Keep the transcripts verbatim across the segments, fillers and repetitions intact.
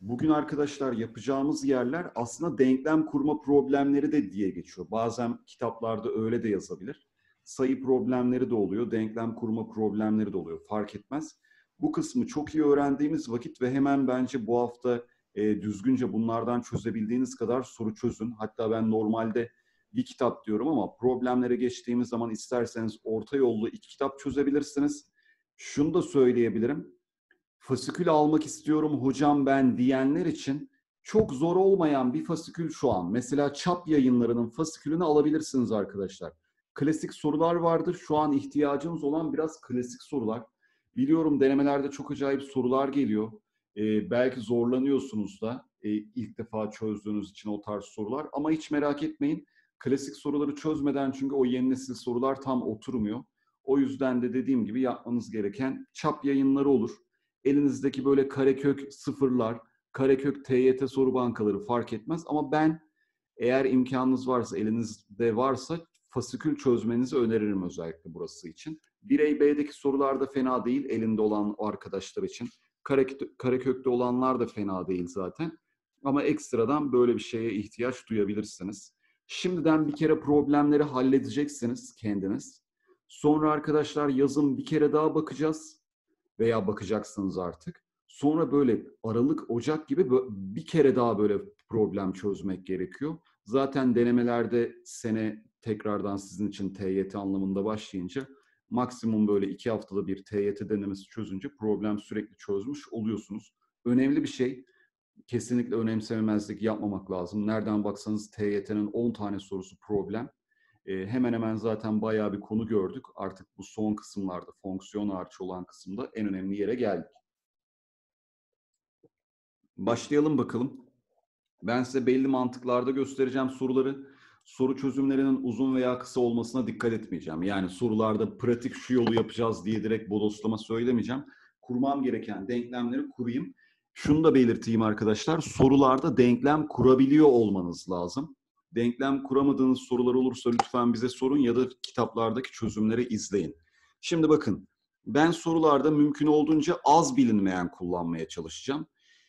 Bugün arkadaşlar yapacağımız yerler aslında denklem kurma problemleri de diye geçiyor. Bazen kitaplarda öyle de yazabilir. Sayı problemleri de oluyor, denklem kurma problemleri de oluyor. Fark etmez. Bu kısmı çok iyi öğrendiğimiz vakit ve hemen bence bu hafta e, düzgünce bunlardan çözebildiğiniz kadar soru çözün. Hatta ben normalde bir kitap diyorum ama problemlere geçtiğimiz zaman isterseniz orta yollu iki kitap çözebilirsiniz. Şunu da söyleyebilirim. Fasikül almak istiyorum hocam ben diyenler için çok zor olmayan bir fasikül şu an. Mesela Çap Yayınları'nın fasikülünü alabilirsiniz arkadaşlar. Klasik sorular vardır. Şu an ihtiyacınız olan biraz klasik sorular. Biliyorum denemelerde çok acayip sorular geliyor. Ee, belki zorlanıyorsunuz da e, ilk defa çözdüğünüz için o tarz sorular. Ama hiç merak etmeyin. Klasik soruları çözmeden çünkü o yeni nesil sorular tam oturmuyor. O yüzden de dediğim gibi yapmanız gereken Çap Yayınları olur. Elinizdeki böyle karekök sıfırlar, karekök T Y T soru bankaları fark etmez. Ama ben eğer imkanınız varsa, elinizde varsa fasikül çözmenizi öneririm özellikle burası için. Birey B'deki sorular da fena değil elinde olan arkadaşlar için. Kare, karekökte olanlar da fena değil zaten. Ama ekstradan böyle bir şeye ihtiyaç duyabilirsiniz. Şimdiden bir kere problemleri halledeceksiniz kendiniz. Sonra arkadaşlar yazın bir kere daha bakacağız veya bakacaksınız artık. Sonra böyle Aralık, Ocak gibi bir kere daha böyle problem çözmek gerekiyor. Zaten denemelerde sene tekrardan sizin için T Y T anlamında başlayınca maksimum böyle iki haftada bir T Y T denemesi çözünce problem sürekli çözmüş oluyorsunuz. Önemli bir şey. Kesinlikle önemsememezlik yapmamak lazım. Nereden baksanız T Y T'nin on tane sorusu problem. E, hemen hemen zaten bayağı bir konu gördük. Artık bu son kısımlarda, fonksiyon hariç olan kısımda en önemli yere geldik. Başlayalım bakalım. Ben size belli mantıklarda göstereceğim soruları. Soru çözümlerinin uzun veya kısa olmasına dikkat etmeyeceğim. Yani sorularda pratik şu yolu yapacağız diye direkt bodoslama söylemeyeceğim. Kurmam gereken denklemleri kurayım. Şunu da belirteyim arkadaşlar. Sorularda denklem kurabiliyor olmanız lazım. Denklem kuramadığınız sorular olursa lütfen bize sorun ya da kitaplardaki çözümleri izleyin. Şimdi bakın, ben sorularda mümkün olduğunca az bilinmeyen kullanmaya çalışacağım.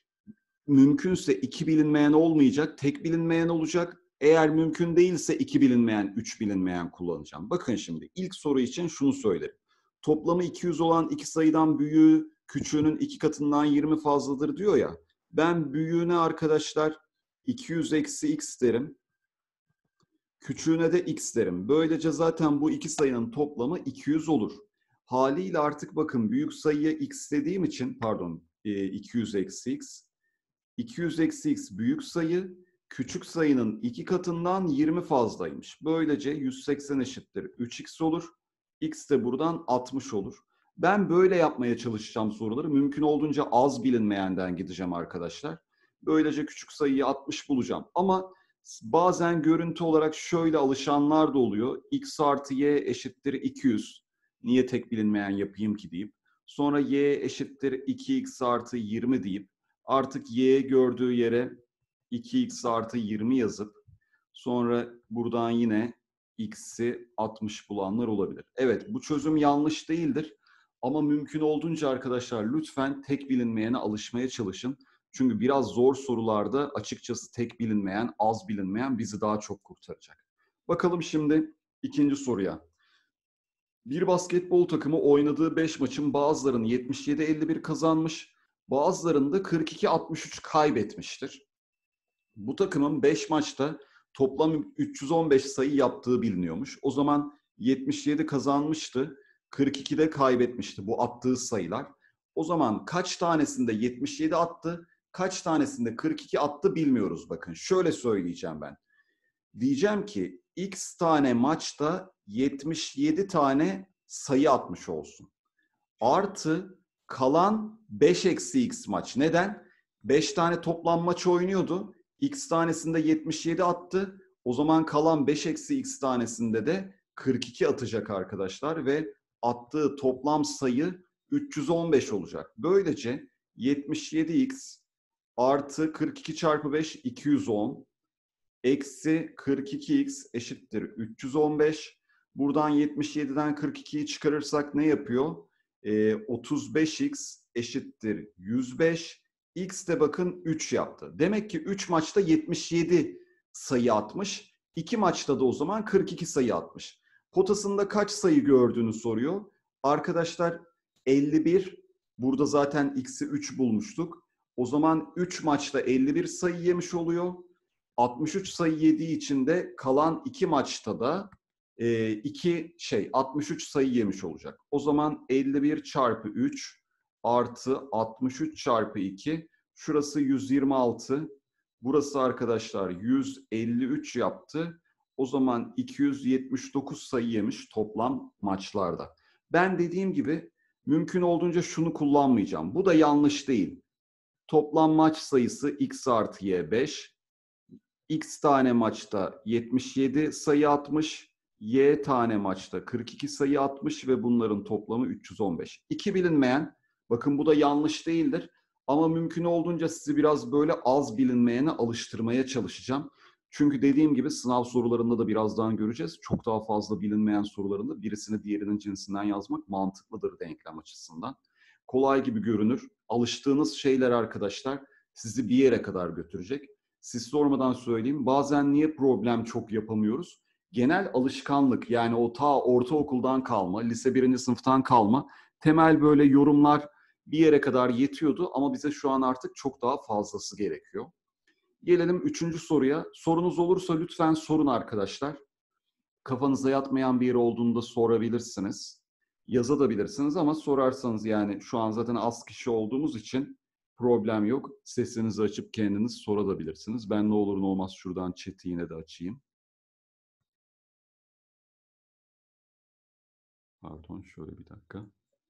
Mümkünse iki bilinmeyen olmayacak, tek bilinmeyen olacak. Eğer mümkün değilse iki bilinmeyen, üç bilinmeyen kullanacağım. Bakın şimdi ilk soru için şunu söylerim. Toplamı iki yüz olan iki sayıdan büyüğü küçüğünün iki katından yirmi fazladır diyor ya. Ben büyüğüne arkadaşlar iki yüz eksi x derim. Küçüğüne de x derim. Böylece zaten bu iki sayının toplamı iki yüz olur. Haliyle artık bakın büyük sayıya x dediğim için pardon iki yüz eksi x. iki yüz eksi x büyük sayı, küçük sayının iki katından yirmi fazlaymış. Böylece yüz seksen eşittir üç x olur. X de buradan altmış olur. Ben böyle yapmaya çalışacağım soruları. Mümkün olduğunca az bilinmeyenden gideceğim arkadaşlar. Böylece küçük sayıyı altmış bulacağım. Ama bazen görüntü olarak şöyle alışanlar da oluyor. X artı y eşittir iki yüz. Niye tek bilinmeyen yapayım ki deyip. Sonra y eşittir iki x artı yirmi deyip artık y gördüğü yere iki x artı yirmi yazıp sonra buradan yine x'i altmış bulanlar olabilir. Evet, bu çözüm yanlış değildir. Ama mümkün olduğunca arkadaşlar lütfen tek bilinmeyene alışmaya çalışın. Çünkü biraz zor sorularda açıkçası tek bilinmeyen, az bilinmeyen bizi daha çok kurtaracak. Bakalım şimdi ikinci soruya. Bir basketbol takımı oynadığı beş maçın bazılarını yetmiş yedi elli bir kazanmış, bazılarında kırk iki altmış üç kaybetmiştir. Bu takımın beş maçta toplam üç yüz on beş sayı yaptığı biliniyormuş. O zaman yetmiş yedi kazanmıştı, kırk iki de kaybetmişti bu attığı sayılar. O zaman kaç tanesinde yetmiş yedi attı, kaç tanesinde kırk iki attı bilmiyoruz bakın. Şöyle söyleyeceğim ben. Diyeceğim ki x tane maçta yetmiş yedi tane sayı atmış olsun. Artı kalan beş eksi x maç. Neden? beş tane toplam maç oynuyordu. X tanesinde yetmiş yedi attı. O zaman kalan beş eksi x tanesinde de kırk iki atacak arkadaşlar ve attığı toplam sayı üç yüz on beş olacak. Böylece yetmiş yedi x artı kırk iki çarpı beş iki yüz on eksi kırk iki x eşittir üç yüz on beş. Buradan yetmiş yediden kırk ikiyi çıkarırsak ne yapıyor? E, otuz beş x eşittir yüz beş. X de bakın üç yaptı. Demek ki üç maçta yetmiş yedi sayı atmış. iki maçta da o zaman kırk iki sayı atmış. Potasında kaç sayı gördüğünü soruyor. Arkadaşlar elli bir. Burada zaten X'i üç bulmuştuk. O zaman üç maçta elli bir sayı yemiş oluyor. altmış üç sayı yediği için de kalan iki maçta da iki şey altmış üç sayı yemiş olacak. O zaman elli bir çarpı üç artı altmış üç çarpı iki. Şurası yüz yirmi altı. Burası arkadaşlar yüz elli üç yaptı. O zaman iki yüz yetmiş dokuz sayı yemiş toplam maçlarda. Ben dediğim gibi mümkün olduğunca şunu kullanmayacağım. Bu da yanlış değil. Toplam maç sayısı X artı Y beş. X tane maçta yetmiş yedi sayı atmış. Y tane maçta kırk iki sayı atmış ve bunların toplamı üç yüz on beş. İki bilinmeyen, bakın bu da yanlış değildir. Ama mümkün olduğunca sizi biraz böyle az bilinmeyene alıştırmaya çalışacağım. Çünkü dediğim gibi sınav sorularında da birazdan göreceğiz. Çok daha fazla bilinmeyen sorularında birisini diğerinin cinsinden yazmak mantıklıdır denklem açısından. Kolay gibi görünür. Alıştığınız şeyler arkadaşlar sizi bir yere kadar götürecek. Siz sormadan söyleyeyim. Bazen niye problem çok yapamıyoruz? Genel alışkanlık, yani o ta ortaokuldan kalma, lise birinci sınıftan kalma temel böyle yorumlar bir yere kadar yetiyordu ama bize şu an artık çok daha fazlası gerekiyor. Gelelim üçüncü soruya. Sorunuz olursa lütfen sorun arkadaşlar. Kafanıza yatmayan bir yer olduğunda sorabilirsiniz. Yazabilirsiniz ama sorarsanız, yani şu an zaten az kişi olduğumuz için problem yok. Sesinizi açıp kendiniz sorabilirsiniz. Ben ne olur ne olmaz şuradan chat'i yine de açayım. Pardon, şöyle bir dakika.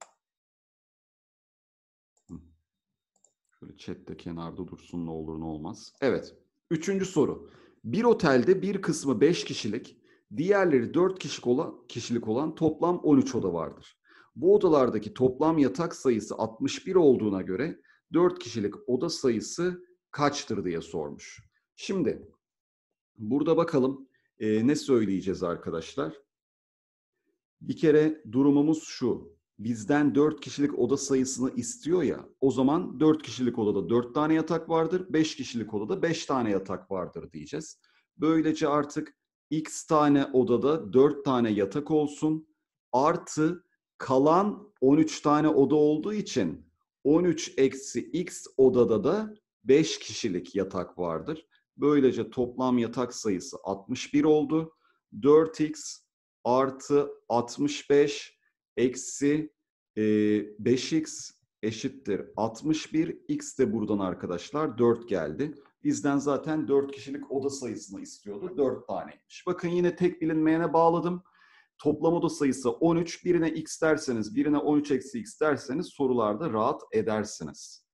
Şöyle chat de kenarda dursun, ne olur ne olmaz. Evet. Üçüncü soru. Bir otelde bir kısmı beş kişilik, diğerleri dört kişilik olan, kişilik olan toplam on üç oda vardır. Bu odalardaki toplam yatak sayısı altmış bir olduğuna göre dört kişilik oda sayısı kaçtır diye sormuş. Şimdi burada bakalım e, ne söyleyeceğiz arkadaşlar. Bir kere durumumuz şu. Bizden dört kişilik oda sayısını istiyor ya. O zaman dört kişilik odada dört tane yatak vardır. beş kişilik odada beş tane yatak vardır diyeceğiz. Böylece artık X tane odada dört tane yatak olsun. Artı kalan on üç tane oda olduğu için on üç eksi X odada da beş kişilik yatak vardır. Böylece toplam yatak sayısı altmış bir oldu. dört X artı altmış beş eksi e, beş X eşittir altmış bir. X de buradan arkadaşlar dört geldi. Bizden zaten dört kişilik oda sayısını istiyordu. dört taneymiş. Bakın yine tek bilinmeyene bağladım. Toplam oda sayısı on üç. Birine X derseniz, birine on üç eksi X derseniz sorularda rahat edersiniz.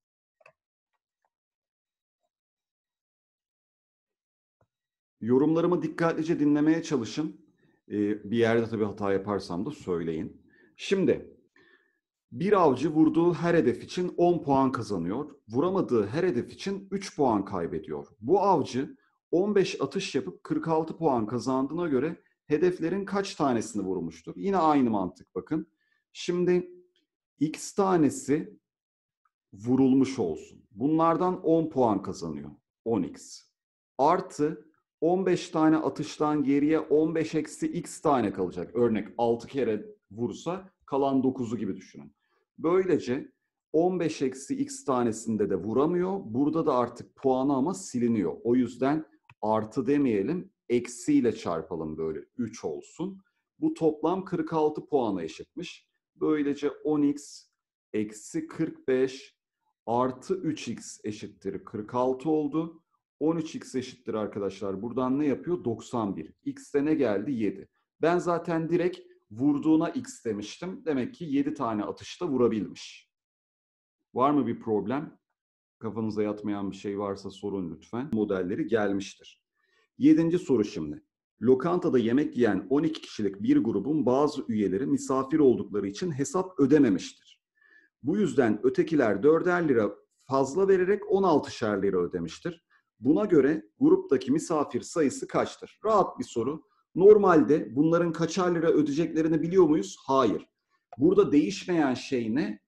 Yorumlarımı dikkatlice dinlemeye çalışın. Bir yerde tabii hata yaparsam da söyleyin. Şimdi bir avcı vurduğu her hedef için on puan kazanıyor. Vuramadığı her hedef için üç puan kaybediyor. Bu avcı on beş atış yapıp kırk altı puan kazandığına göre hedeflerin kaç tanesini vurmuştur? Yine aynı mantık bakın. Şimdi X tanesi vurulmuş olsun. Bunlardan on puan kazanıyor. on X. Artı on beş tane atıştan geriye on beş eksi X tane kalacak. Örnek altı kere vursa kalan dokuzu gibi düşünün. Böylece on beş eksi X tanesinde de vuramıyor. Burada da artık puanı ama siliniyor. O yüzden artı demeyelim, eksiyle çarpalım, böyle üç olsun. Bu toplam kırk altı puana eşitmiş. Böylece on X eksi kırk beş artı üç X eşittir kırk altı oldu. on üç X eşittir arkadaşlar. Buradan ne yapıyor? doksan bir. X'te ne geldi? yedi. Ben zaten direkt vurduğuna X demiştim. Demek ki yedi tane atışta vurabilmiş. Var mı bir problem? Kafanıza yatmayan bir şey varsa sorun lütfen. Modelleri gelmiştir. Yedinci soru şimdi. Lokantada yemek yiyen on iki kişilik bir grubun bazı üyeleri misafir oldukları için hesap ödememiştir. Bu yüzden ötekiler dörder lira fazla vererek on altışer lira ödemiştir. Buna göre gruptaki misafir sayısı kaçtır? Rahat bir soru. Normalde bunların kaçar lira ödeyeceklerini biliyor muyuz? Hayır. Burada değişmeyen şey ne?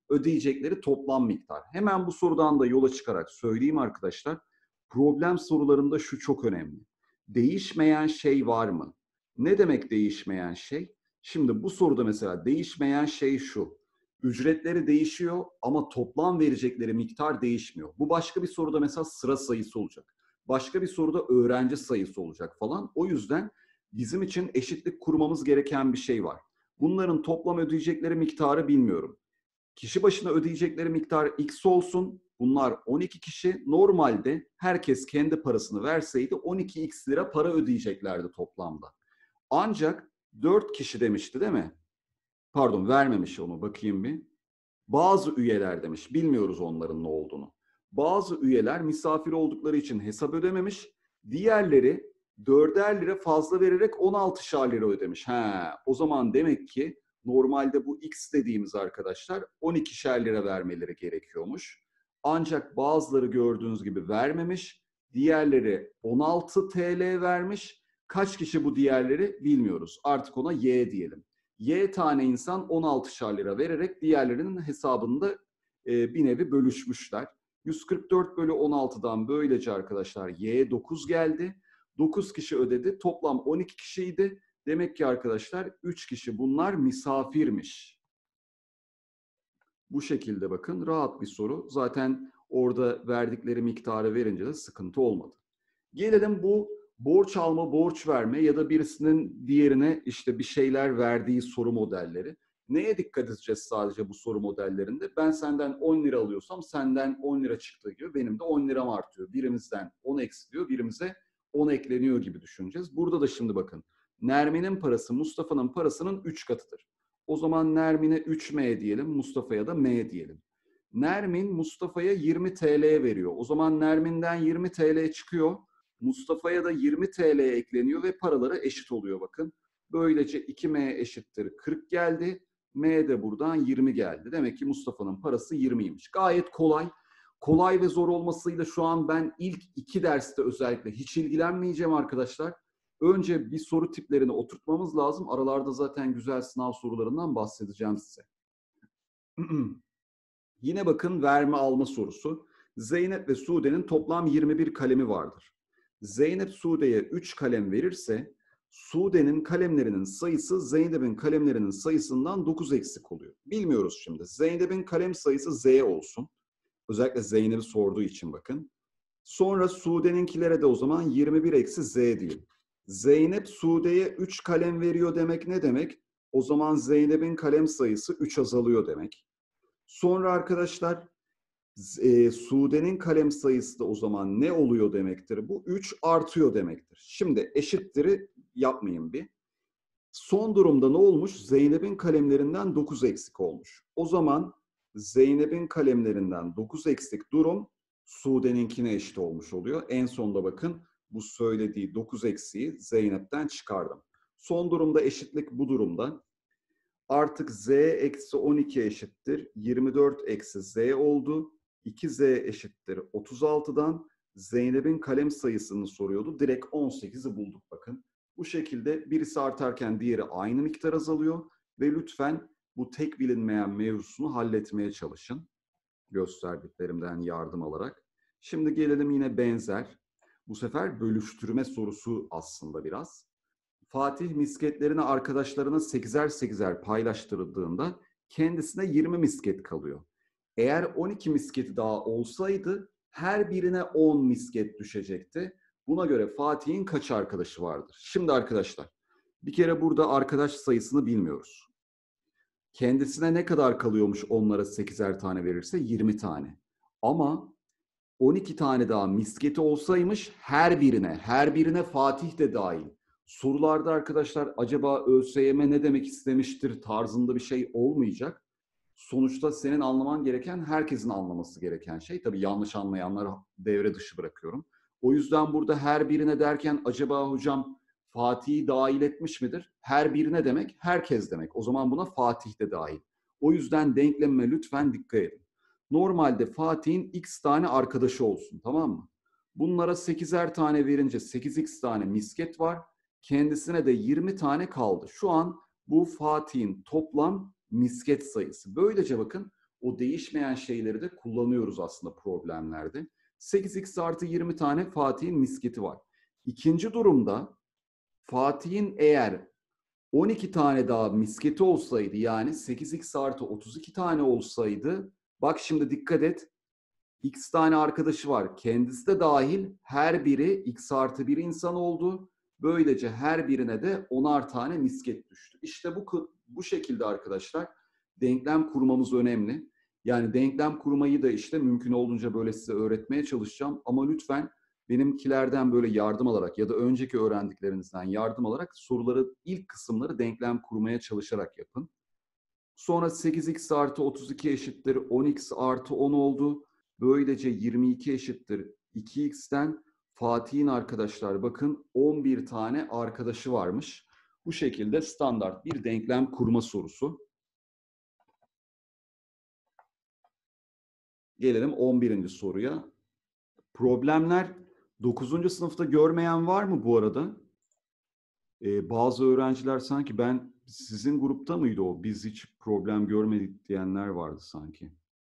ödeyecekleri toplam miktar. Hemen bu sorudan da yola çıkarak söyleyeyim arkadaşlar. Problem sorularında şu çok önemli. Değişmeyen şey var mı? Ne demek değişmeyen şey? Şimdi bu soruda mesela değişmeyen şey şu. Ücretleri değişiyor ama toplam verecekleri miktar değişmiyor. Bu başka bir soruda mesela sıra sayısı olacak. Başka bir soruda öğrenci sayısı olacak falan. O yüzden bizim için eşitlik kurmamız gereken bir şey var. Bunların toplam ödeyecekleri miktarı bilmiyorum. Kişi başına ödeyecekleri miktar X olsun. Bunlar on iki kişi. Normalde herkes kendi parasını verseydi on iki X lira para ödeyeceklerdi toplamda. Ancak dört kişi demişti değil mi? Pardon, vermemiş onu, bakayım bir. Bazı üyeler demiş. Bilmiyoruz onların ne olduğunu. Bazı üyeler misafir oldukları için hesap ödememiş. Diğerleri dörder lira fazla vererek on altışar lira ödemiş. He, o zaman demek ki normalde bu X dediğimiz arkadaşlar on ikişer lira vermeleri gerekiyormuş. Ancak bazıları gördüğünüz gibi vermemiş. Diğerleri on altı T L vermiş. Kaç kişi bu diğerleri bilmiyoruz. Artık ona Y diyelim. Y tane insan on altışar lira vererek diğerlerinin hesabında e, bir nevi bölüşmüşler. yüz kırk dört bölü on altıdan böylece arkadaşlar Y dokuz geldi. dokuz kişi ödedi. Toplam on iki kişiydi. Demek ki arkadaşlar üç kişi bunlar misafirmiş. Bu şekilde bakın, rahat bir soru. Zaten orada verdikleri miktarı verince de sıkıntı olmadı. Gelelim bu borç alma, borç verme ya da birisinin diğerine işte bir şeyler verdiği soru modelleri. Neye dikkat edeceğiz sadece bu soru modellerinde? Ben senden on lira alıyorsam senden on lira çıktığı gibi benim de on liram artıyor. Birimizden on eksiliyor, birimize on ekleniyor gibi düşüneceğiz. Burada da şimdi bakın. Nermin'in parası Mustafa'nın parasının üç katıdır. O zaman Nermin'e üç M diyelim, Mustafa'ya da M diyelim. Nermin Mustafa'ya yirmi T L veriyor. O zaman Nermin'den yirmi T L çıkıyor. Mustafa'ya da yirmi T L ekleniyor ve paraları eşit oluyor bakın. Böylece iki M eşittir kırk geldi. M de buradan yirmi geldi. Demek ki Mustafa'nın parası yirmiymiş. Gayet kolay. Kolay ve zor olmasıyla şu an ben ilk iki derste özellikle hiç ilgilenmeyeceğim arkadaşlar. Önce bir soru tiplerini oturtmamız lazım. Aralarda zaten güzel sınav sorularından bahsedeceğim size. Yine bakın verme alma sorusu. Zeynep ve Sude'nin toplam yirmi bir kalemi vardır. Zeynep Sude'ye üç kalem verirse Sude'nin kalemlerinin sayısı Zeynep'in kalemlerinin sayısından dokuz eksik oluyor. Bilmiyoruz şimdi. Zeynep'in kalem sayısı Z olsun. Özellikle Zeynep'i sorduğu için bakın. Sonra Sude'ninkilere de o zaman yirmi bir eksi Z diyelim. Zeynep Sude'ye üç kalem veriyor demek ne demek? O zaman Zeynep'in kalem sayısı üç azalıyor demek. Sonra arkadaşlar e, Sude'nin kalem sayısı da o zaman ne oluyor demektir? Bu üç artıyor demektir. Şimdi eşittir'i yapmayayım bir. Son durumda ne olmuş? Zeynep'in kalemlerinden dokuz eksik olmuş. O zaman Zeynep'in kalemlerinden dokuz eksik durum Sude'ninkine eşit olmuş oluyor. En sonda bakın bu söylediği dokuz eksiği Zeynep'ten çıkardım. Son durumda eşitlik bu durumda. Artık Z eksi on iki eşittir yirmi dört eksi Z oldu. iki Z eşittir otuz altıdan Zeynep'in kalem sayısını soruyordu. Direkt on sekizi bulduk bakın. Bu şekilde birisi artarken diğeri aynı miktar azalıyor. Ve lütfen bu tek bilinmeyen mevzusunu halletmeye çalışın. Gösterdiklerimden yardım alarak. Şimdi gelelim yine benzer. Bu sefer bölüştürme sorusu aslında biraz. Fatih misketlerini arkadaşlarına sekizer sekizer paylaştırdığında kendisine yirmi misket kalıyor. Eğer on iki misketi daha olsaydı her birine on misket düşecekti. Buna göre Fatih'in kaç arkadaşı vardır? Şimdi arkadaşlar bir kere burada arkadaş sayısını bilmiyoruz. Kendisine ne kadar kalıyormuş onlara sekizer tane verirse? yirmi tane. Ama on iki tane daha misketi olsaymış her birine, her birine Fatih de dahil. Sorularda arkadaşlar acaba ÖSYM ne demek istemiştir tarzında bir şey olmayacak. Sonuçta senin anlaman gereken herkesin anlaması gereken şey. Tabii yanlış anlayanları devre dışı bırakıyorum. O yüzden burada her birine derken acaba hocam Fatih'i dahil etmiş midir? Her birine demek herkes demek. O zaman buna Fatih de dahil. O yüzden denklemime lütfen dikkat edin. Normalde Fatih'in x tane arkadaşı olsun, tamam mı? Bunlara sekizer tane verince sekiz x tane misket var. Kendisine de yirmi tane kaldı. Şu an bu Fatih'in toplam misket sayısı. Böylece bakın o değişmeyen şeyleri de kullanıyoruz aslında problemlerde. sekiz x artı yirmi tane Fatih'in misketi var. İkinci durumda Fatih'in eğer on iki tane daha misketi olsaydı, yani sekiz x artı otuz iki tane olsaydı, bak şimdi dikkat et, x tane arkadaşı var. Kendisi de dahil her biri x artı bir insan oldu. Böylece her birine de onar tane misket düştü. İşte bu, bu şekilde arkadaşlar denklem kurmamız önemli. Yani denklem kurmayı da işte mümkün olduğunca böyle size öğretmeye çalışacağım. Ama lütfen benimkilerden böyle yardım alarak ya da önceki öğrendiklerinizden yardım alarak soruları, ilk kısımları denklem kurmaya çalışarak yapın. Sonra sekiz x artı otuz iki eşittir on x artı on oldu. Böylece yirmi iki eşittir iki x'ten Fatih'in arkadaşlar bakın on bir tane arkadaşı varmış. Bu şekilde standart bir denklem kurma sorusu. Gelelim on birinci soruya. Problemler dokuzuncu sınıfta görmeyen var mı bu arada? Ee, bazı öğrenciler sanki ben sizin grupta mıydı o? Biz hiç problem görmedik diyenler vardı sanki.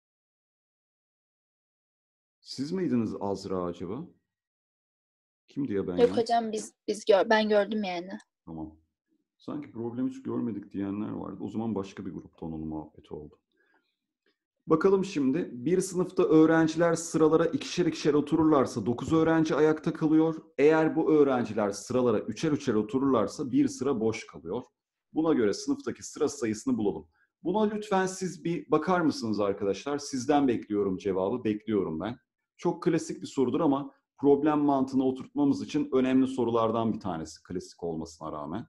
Siz miydiniz Azra acaba? Kimdi ya ben Yok ya? hocam biz biz gör ben gördüm yani. Tamam. Sanki problem hiç görmedik diyenler vardı. O zaman başka bir gruptan onun muhabbeti oldu. Bakalım şimdi. Bir sınıfta öğrenciler sıralara ikişer ikişer otururlarsa dokuz öğrenci ayakta kalıyor. Eğer bu öğrenciler sıralara üçer üçer otururlarsa bir sıra boş kalıyor. Buna göre sınıftaki sıra sayısını bulalım. Buna lütfen siz bir bakar mısınız arkadaşlar? Sizden bekliyorum cevabı. Bekliyorum ben. Çok klasik bir sorudur ama problem mantığını oturtmamız için önemli sorulardan bir tanesi, klasik olmasına rağmen.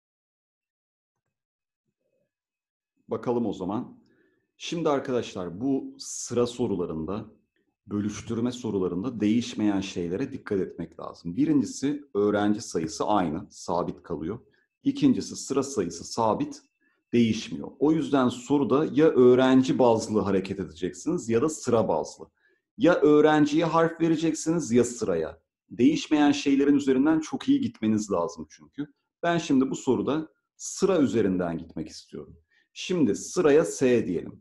Bakalım o zaman. Şimdi arkadaşlar bu sıra sorularında, bölüştürme sorularında değişmeyen şeylere dikkat etmek lazım. Birincisi öğrenci sayısı aynı, sabit kalıyor. İkincisi sıra sayısı sabit, değişmiyor. O yüzden soruda ya öğrenci bazlı hareket edeceksiniz ya da sıra bazlı. Ya öğrenciye harf vereceksiniz ya sıraya. Değişmeyen şeylerin üzerinden çok iyi gitmeniz lazım çünkü. Ben şimdi bu soruda sıra üzerinden gitmek istiyorum. Şimdi sıraya S diyelim.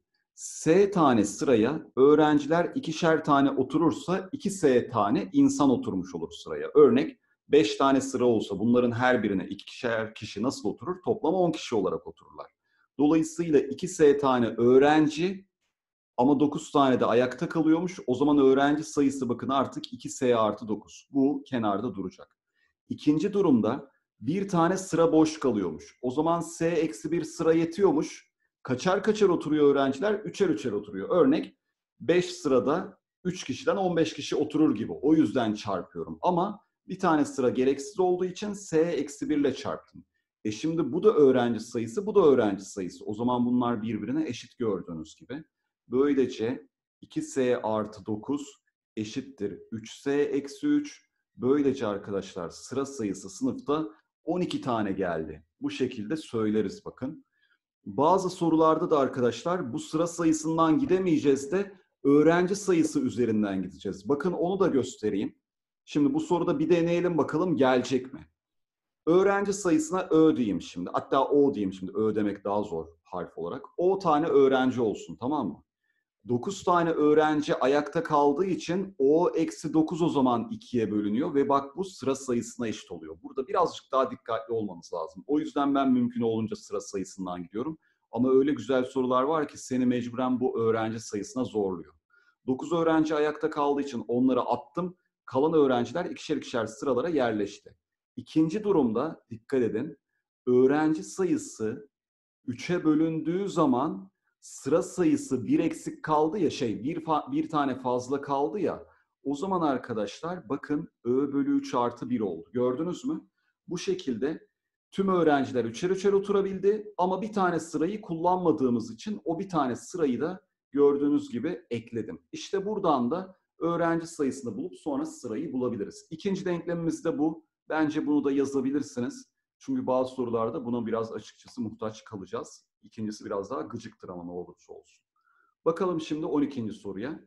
S tane sıraya öğrenciler ikişer tane oturursa iki S tane insan oturmuş olur sıraya. Örnek beş tane sıra olsa bunların her birine ikişer kişi nasıl oturur? Toplam on kişi olarak otururlar. Dolayısıyla iki S tane öğrenci ama dokuz tane de ayakta kalıyormuş. O zaman öğrenci sayısı bakın artık iki S artı dokuz. Bu kenarda duracak. İkinci durumda bir tane sıra boş kalıyormuş. O zaman S eksi bir sıra yetiyormuş. Kaçar kaçar oturuyor öğrenciler? Üçer üçer oturuyor. Örnek beş sırada üç kişiden on beş kişi oturur gibi. O yüzden çarpıyorum. Ama bir tane sıra gereksiz olduğu için S eksi bir ile çarptım. E şimdi bu da öğrenci sayısı, bu da öğrenci sayısı. O zaman bunlar birbirine eşit gördüğünüz gibi. Böylece iki S artı dokuz eşittir üç S eksi üç. Böylece arkadaşlar sıra sayısı sınıfta on iki tane geldi. Bu şekilde söyleriz bakın. Bazı sorularda da arkadaşlar bu sıra sayısından gidemeyeceğiz de öğrenci sayısı üzerinden gideceğiz. Bakın onu da göstereyim. Şimdi bu soruda bir deneyelim bakalım gelecek mi? Öğrenci sayısına Ö diyeyim şimdi. Hatta O diyeyim şimdi. Ö demek daha zor harf olarak. O tane öğrenci olsun, tamam mı? dokuz tane öğrenci ayakta kaldığı için O eksi dokuz o zaman ikiye bölünüyor ve bak bu sıra sayısına eşit oluyor. Burada birazcık daha dikkatli olmanız lazım. O yüzden ben mümkün olunca sıra sayısından gidiyorum. Ama öyle güzel sorular var ki seni mecburen bu öğrenci sayısına zorluyor. dokuz öğrenci ayakta kaldığı için onları attım. Kalan öğrenciler ikişer ikişer sıralara yerleşti. İkinci durumda dikkat edin. Öğrenci sayısı üçe bölündüğü zaman sıra sayısı bir eksik kaldı ya, şey bir, bir tane fazla kaldı ya, o zaman arkadaşlar bakın Ö bölü üç artı bir oldu. Gördünüz mü? Bu şekilde tüm öğrenciler üçer üçer oturabildi ama bir tane sırayı kullanmadığımız için o bir tane sırayı da gördüğünüz gibi ekledim. İşte buradan da öğrenci sayısını bulup sonra sırayı bulabiliriz. İkinci denklemimiz de bu. Bence bunu da yazabilirsiniz. Çünkü bazı sorularda buna biraz açıkçası muhtaç kalacağız. İkincisi biraz daha gıcıktır ama ne olursa olsun. Bakalım şimdi on ikinci soruya.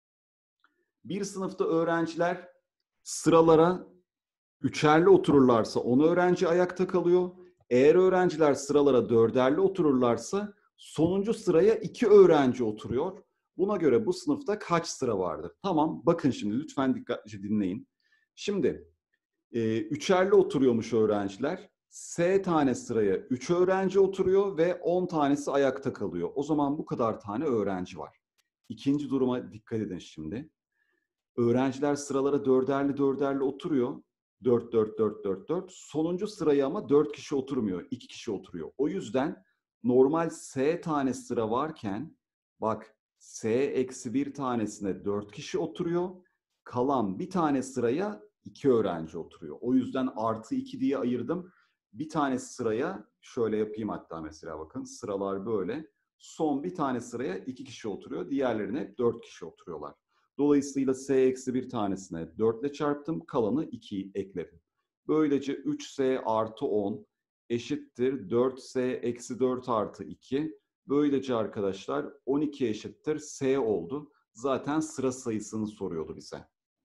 Bir sınıfta öğrenciler sıralara üçerli otururlarsa on öğrenci ayakta kalıyor. Eğer öğrenciler sıralara dörderli otururlarsa Sonuncu sıraya iki öğrenci oturuyor. Buna göre bu sınıfta kaç sıra vardır? Tamam, bakın şimdi lütfen dikkatlice dinleyin. Şimdi e, üçerli oturuyormuş öğrenciler. S tane sıraya üç öğrenci oturuyor ve on tanesi ayakta kalıyor. O zaman bu kadar tane öğrenci var. İkinci duruma dikkat edin şimdi. Öğrenciler sıralara dörderli dörderli oturuyor. Dört, dört, dört, dört, dört. Sonuncu sıraya ama dört kişi oturmuyor. iki kişi oturuyor. O yüzden normal S tane sıra varken bak S eksi bir tanesine dört kişi oturuyor. Kalan bir tane sıraya iki öğrenci oturuyor. O yüzden artı iki diye ayırdım. Bir tane sıraya şöyle yapayım hatta mesela bakın sıralar böyle. Son bir tane sıraya iki kişi oturuyor. Diğerlerine dört kişi oturuyorlar. Dolayısıyla S eksi bir tanesine dört ile çarptım. Kalanı ikiyi ekledim. Böylece üç S artı on eşittir dört S eksi dört artı iki. Böylece arkadaşlar on iki eşittir S oldu. Zaten sıra sayısını soruyordu bize.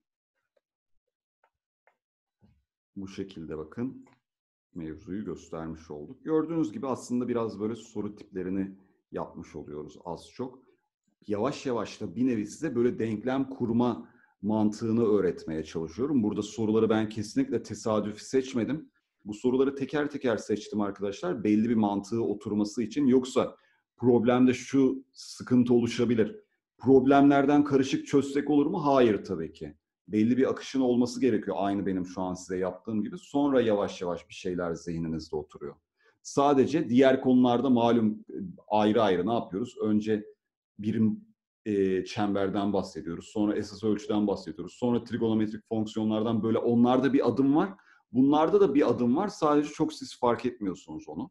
Bu şekilde bakın mevzuyu göstermiş olduk. Gördüğünüz gibi aslında biraz böyle soru tiplerini yapmış oluyoruz az çok. Yavaş yavaş da bir nevi size böyle denklem kurma mantığını öğretmeye çalışıyorum. Burada soruları ben kesinlikle tesadüfi seçmedim. Bu soruları teker teker seçtim arkadaşlar. Belli bir mantığı oturması için. Yoksa problemde şu sıkıntı oluşabilir. Problemlerden karışık çözsek olur mu? Hayır tabii ki. Belli bir akışın olması gerekiyor. Aynı benim şu an size yaptığım gibi. Sonra yavaş yavaş bir şeyler zihninizde oturuyor. Sadece diğer konularda malum ayrı ayrı ne yapıyoruz? Önce birim e, çemberden bahsediyoruz. Sonra esas ölçüden bahsediyoruz. Sonra trigonometrik fonksiyonlardan böyle onlarda bir adım var. Bunlarda da bir adım var. Sadece çok siz fark etmiyorsunuz onu.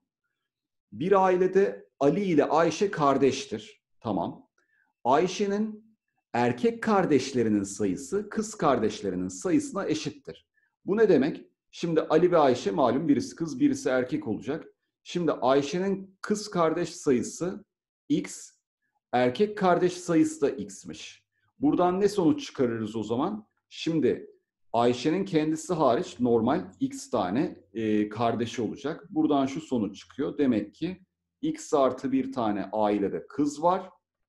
Bir ailede Ali ile Ayşe kardeştir. Tamam. Ayşe'nin erkek kardeşlerinin sayısı kız kardeşlerinin sayısına eşittir. Bu ne demek? Şimdi Ali ve Ayşe malum birisi kız birisi erkek olacak. Şimdi Ayşe'nin kız kardeş sayısı X, erkek kardeş sayısı da X'miş. Buradan ne sonuç çıkarırız o zaman? Şimdi Ayşe'nin kendisi hariç normal X tane e, kardeşi olacak. Buradan şu sonuç çıkıyor. Demek ki X artı bir tane ailede kız var.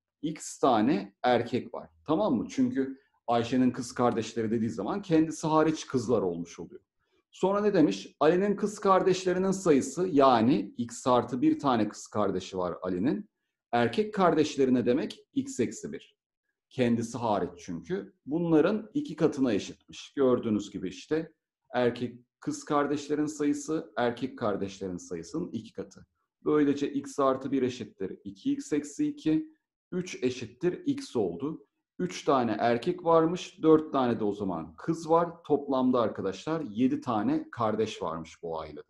X tane erkek var. Tamam mı? Çünkü Ayşe'nin kız kardeşleri dediği zaman kendisi hariç kızlar olmuş oluyor. Sonra ne demiş? Ali'nin kız kardeşlerinin sayısı yani X artı bir tane kız kardeşi var Ali'nin. Erkek kardeşlerine demek X eksi bir. Kendisi hariç çünkü. Bunların iki katına eşitmiş. Gördüğünüz gibi işte erkek kız kardeşlerin sayısı erkek kardeşlerin sayısının iki katı. Böylece X artı bir eşittir iki X eksi iki. üç eşittir X oldu. üç tane erkek varmış. dört tane de o zaman kız var. Toplamda arkadaşlar yedi tane kardeş varmış bu ailede.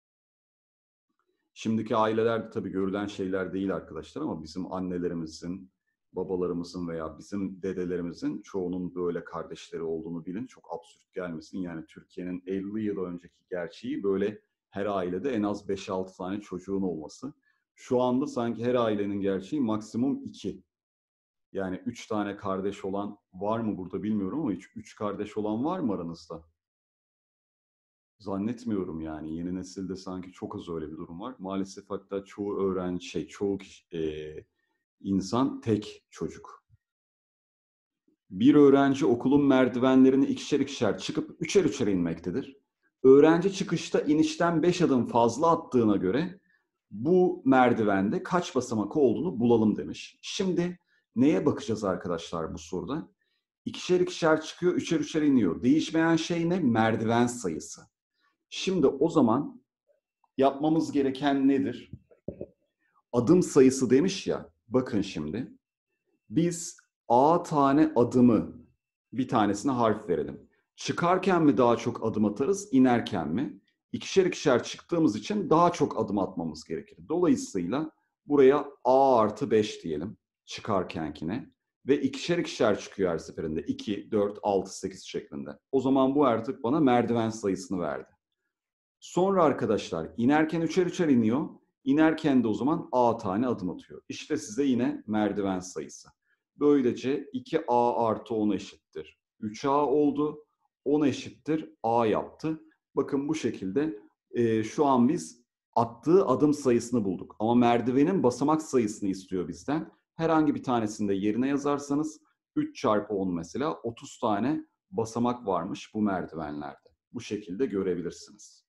Şimdiki ailelerde tabii görülen şeyler değil arkadaşlar ama bizim annelerimizin, babalarımızın veya bizim dedelerimizin çoğunun böyle kardeşleri olduğunu bilin. Çok absürt gelmesin. Yani Türkiye'nin elli yıl önceki gerçeği böyle her ailede en az beş altı tane çocuğun olması. Şu anda sanki her ailenin gerçeği maksimum iki. Yani üç tane kardeş olan var mı burada bilmiyorum ama hiç üç kardeş olan var mı aranızda? Zannetmiyorum yani. Yeni nesilde sanki çok az öyle bir durum var. Maalesef hatta çoğu öğrenci, şey, çoğu kişi, e, insan tek çocuk. Bir öğrenci okulun merdivenlerini ikişer ikişer çıkıp üçer üçer inmektedir. Öğrenci çıkışta inişten beş adım fazla attığına göre bu merdivende kaç basamak olduğunu bulalım demiş. Şimdi neye bakacağız arkadaşlar bu soruda? İkişer ikişer çıkıyor, üçer üçer iniyor. Değişmeyen şey ne? Merdiven sayısı. Şimdi o zaman yapmamız gereken nedir? Adım sayısı demiş ya, bakın şimdi. Biz A tane adımı, bir tanesine harf verelim. Çıkarken mi daha çok adım atarız, inerken mi? İkişer ikişer çıktığımız için daha çok adım atmamız gerekir. Dolayısıyla buraya A artı beş diyelim çıkarkenkine. Ve ikişer ikişer çıkıyor her seferinde. iki, dört, altı, sekiz şeklinde. O zaman bu artık bana merdiven sayısını verdi. Sonra arkadaşlar inerken üçer üçer iniyor. İnerken de o zaman A tane adım atıyor. İşte size yine merdiven sayısı. Böylece iki A artı on eşittir üç A oldu. on eşittir A yaptı. Bakın bu şekilde e, şu an biz Attığı adım sayısını bulduk. Ama merdivenin basamak sayısını istiyor bizden. Herhangi bir tanesini de yerine yazarsanız üç çarpı on mesela otuz tane basamak varmış bu merdivenlerde. Bu şekilde görebilirsiniz.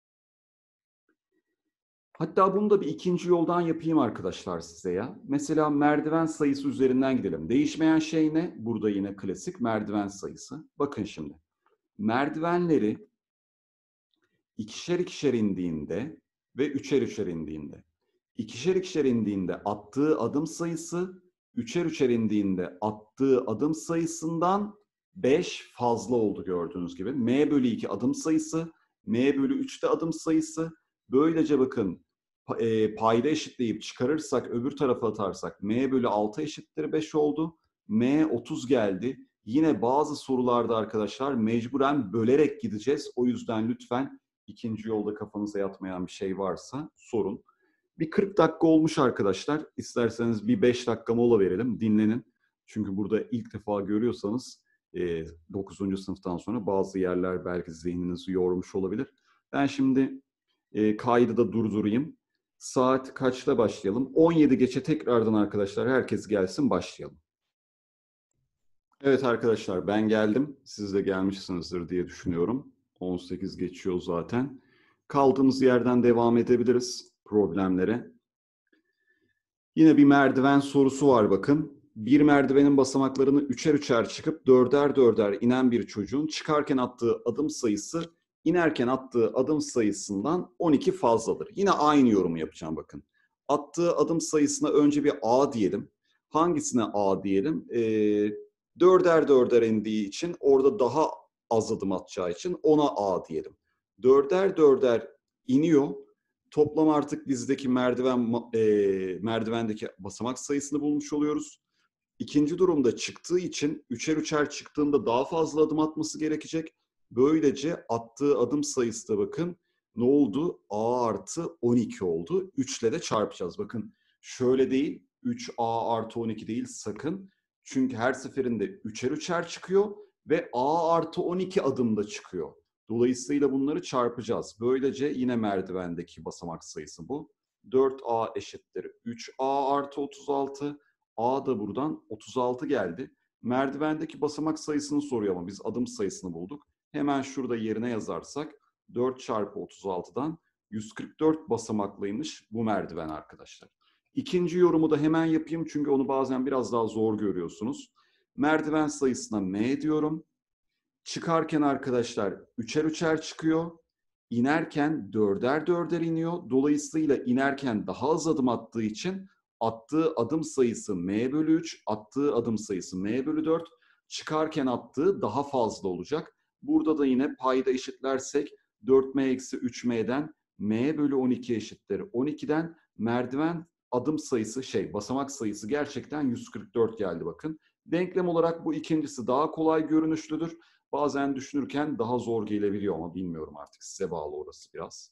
Hatta bunu da bir ikinci yoldan yapayım arkadaşlar size ya. Mesela merdiven sayısı üzerinden gidelim. Değişmeyen şey ne? Burada yine klasik merdiven sayısı. Bakın şimdi. Merdivenleri ikişer ikişer indiğinde ve üçer üçer indiğinde. İkişer ikişer indiğinde attığı adım sayısı, üçer üçer indiğinde attığı adım sayısından beş fazla oldu gördüğünüz gibi. M bölü iki adım sayısı, M bölü üç de adım sayısı. Böylece bakın payda eşitleyip çıkarırsak, öbür tarafa atarsak M bölü altı eşittir beş oldu. M otuz geldi. Yine bazı sorularda arkadaşlar mecburen bölerek gideceğiz. O yüzden lütfen ikinci yolda kafanıza yatmayan bir şey varsa sorun. Bir kırk dakika olmuş arkadaşlar. İsterseniz bir beş dakika mola verelim, dinlenin. Çünkü burada ilk defa görüyorsanız dokuzuncu sınıftan sonra bazı yerler belki zihninizi yormuş olabilir. Ben şimdi kaydı da durdurayım. Saat kaçta başlayalım? on yedi geçe tekrardan arkadaşlar herkes gelsin başlayalım. Evet arkadaşlar ben geldim. Siz de gelmişsinizdir diye düşünüyorum. on sekiz geçiyor zaten. Kaldığımız yerden devam edebiliriz problemlere. Yine bir merdiven sorusu var bakın. Bir merdivenin basamaklarını üçer üçer çıkıp dörder dörder inen bir çocuğun çıkarken attığı adım sayısı inerken attığı adım sayısından on iki fazladır. Yine aynı yorumu yapacağım bakın. Attığı adım sayısına önce bir A diyelim. Hangisine A diyelim? Ee, dörder dörder indiği için orada daha az adım atacağı için ona A diyelim. Dörder dörder iniyor. Toplam artık bizdeki merdiven e, merdivendeki basamak sayısını bulmuş oluyoruz. İkinci durumda çıktığı için üçer üçer çıktığında daha fazla adım atması gerekecek. Böylece attığı adım sayısı da bakın ne oldu? A artı on iki oldu. üç ile de çarpacağız. Bakın şöyle değil, üç A artı on iki değil sakın. Çünkü her seferinde üçer üçer çıkıyor ve A artı on iki adımda çıkıyor. Dolayısıyla bunları çarpacağız. Böylece yine merdivendeki basamak sayısı bu. dört A eşittir üç A artı otuz altı. A da buradan otuz altı geldi. Merdivendeki basamak sayısını soruyor ama biz adım sayısını bulduk. Hemen şurada yerine yazarsak dört çarpı otuz altıdan yüz kırk dört basamaklıymış bu merdiven arkadaşlar. İkinci yorumu da hemen yapayım çünkü onu bazen biraz daha zor görüyorsunuz. Merdiven sayısına M diyorum. Çıkarken arkadaşlar üçer üçer çıkıyor. İnerken dörder dörder iniyor. Dolayısıyla inerken daha az adım attığı için attığı adım sayısı M bölü üç, attığı adım sayısı M bölü dört. Çıkarken attığı daha fazla olacak. Burada da yine payda eşitlersek dört M eksi üç M'den M bölü on iki eşittir on ikiden merdiven adım sayısı şey basamak sayısı gerçekten yüz kırk dört geldi bakın. Denklem olarak bu ikincisi daha kolay görünüşlüdür. Bazen düşünürken daha zor gelebiliyor ama bilmiyorum artık size bağlı orası biraz.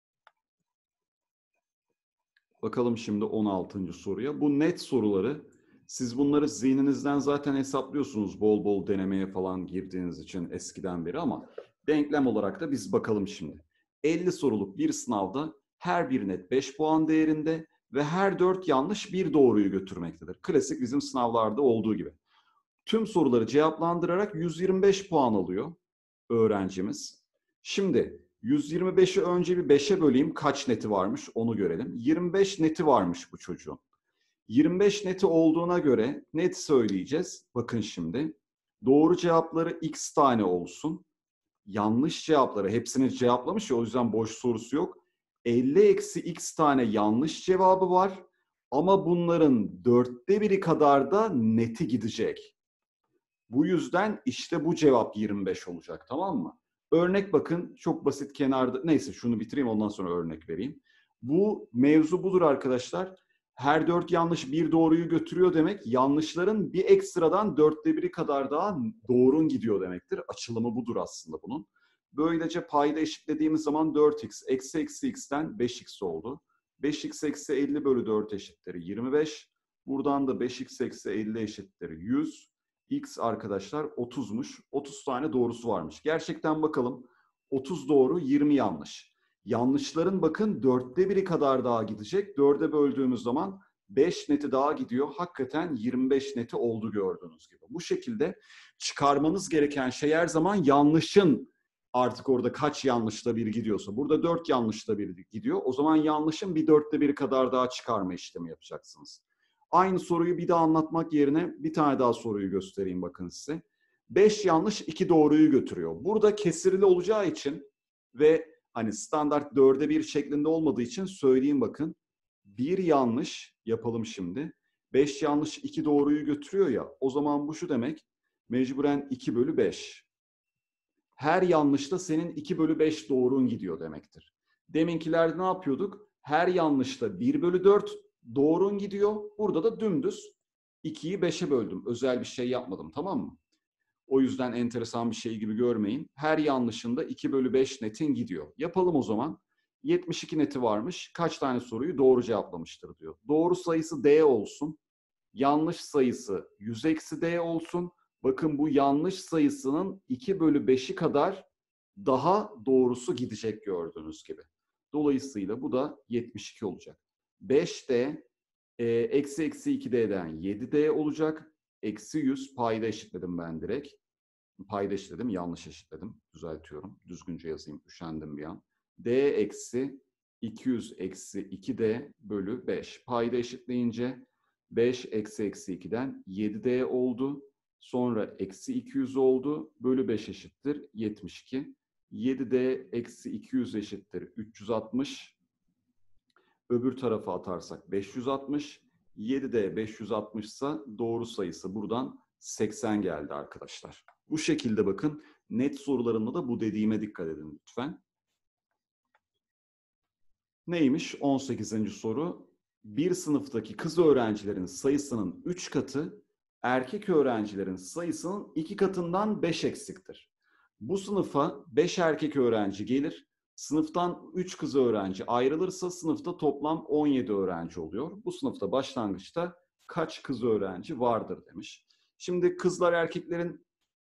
Bakalım şimdi on altıncı soruya. Bu net soruları siz bunları zihninizden zaten hesaplıyorsunuz bol bol denemeye falan girdiğiniz için eskiden beri ama denklem olarak da biz bakalım şimdi. elli soruluk bir sınavda her bir net beş puan değerinde ve her dört yanlış bir doğruyu götürmektedir. Klasik bizim sınavlarda olduğu gibi. Tüm soruları cevaplandırarak yüz yirmi beş puan alıyor öğrencimiz. Şimdi yüz yirmi beşi önce bir beşe böleyim. Kaç neti varmış onu görelim. yirmi beş neti varmış bu çocuğun. yirmi beş neti olduğuna göre net söyleyeceğiz. Bakın şimdi. Doğru cevapları x tane olsun. Yanlış cevapları hepsini cevaplamış ya o yüzden boş sorusu yok. elli eksi x tane yanlış cevabı var. Ama bunların dörtte biri kadar da neti gidecek. Bu yüzden işte bu cevap yirmi beş olacak, tamam mı? Örnek bakın çok basit kenarda. Neyse şunu bitireyim ondan sonra örnek vereyim. Bu mevzu budur arkadaşlar. Her dört yanlış bir doğruyu götürüyor demek. Yanlışların bir ekstradan dörtte biri kadar daha doğrun gidiyor demektir. Açılımı budur aslında bunun. Böylece payda eşitlediğimiz zaman dört x eksi eksi x'ten beş x oldu. beş x eksi elli bölü dört eşittir yirmi beş. Buradan da beş x eksi elli eşittir yüz. X arkadaşlar otuzmuş. otuz tane doğrusu varmış. Gerçekten bakalım otuz doğru, yirmi yanlış. Yanlışların bakın dörtte biri kadar daha gidecek. Dörde böldüğümüz zaman beş neti daha gidiyor. Hakikaten yirmi beş neti oldu gördüğünüz gibi. Bu şekilde çıkarmanız gereken şey her zaman yanlışın artık orada kaç yanlışla bir gidiyorsa. Burada dört yanlışla bir gidiyor. O zaman yanlışın bir dörtte biri kadar daha çıkarma işlemi yapacaksınız. Aynı soruyu bir daha anlatmak yerine bir tane daha soruyu göstereyim bakın size. beş yanlış iki doğruyu götürüyor. Burada kesirli olacağı için ve hani standart dörde bir şeklinde olmadığı için söyleyeyim bakın. Bir yanlış yapalım şimdi. beş yanlış iki doğruyu götürüyor ya. O zaman bu şu demek. Mecburen iki bölü beş. Her yanlışta senin iki bölü beş doğrun gidiyor demektir. Deminkilerde ne yapıyorduk? Her yanlışta bir bölü dört doğrun gidiyor. Burada da dümdüz ikiyi beşe böldüm. Özel bir şey yapmadım, tamam mı? O yüzden enteresan bir şey gibi görmeyin. Her yanlışında iki bölü beş netin gidiyor. Yapalım o zaman. yetmiş iki neti varmış. Kaç tane soruyu doğru cevaplamıştır diyor. Doğru sayısı D olsun. Yanlış sayısı yüz eksi D olsun. Bakın bu yanlış sayısının iki bölü beşi kadar daha doğrusu gidecek gördüğünüz gibi. Dolayısıyla bu da yetmiş iki olacak. beş D e, eksi eksi iki D'den yedi D olacak. Eksi yüz payda eşitledim ben direkt. Payda eşitledim, yanlış eşitledim. Düzeltiyorum. Düzgünce yazayım, üşendim bir an. D eksi iki yüz eksi iki D bölü beş. Payda eşitleyince beş eksi eksi ikiden yedi D oldu. Sonra eksi iki yüz oldu. Bölü beş eşittir yetmiş iki. yedi D eksi iki yüz eşittir üç yüz altmış. Öbür tarafa atarsak beş yüz altmış. yedi D beş yüz altmış ise doğru sayısı buradan seksen geldi arkadaşlar. Bu şekilde bakın. Net sorularında da bu dediğime dikkat edin lütfen. Neymiş? on sekizinci soru. Bir sınıftaki kız öğrencilerin sayısının üç katı, erkek öğrencilerin sayısının iki katından beş eksiktir. Bu sınıfa beş erkek öğrenci gelir. Sınıftan üç kız öğrenci ayrılırsa sınıfta toplam on yedi öğrenci oluyor. Bu sınıfta başlangıçta kaç kız öğrenci vardır demiş. Şimdi kızlar erkeklerin...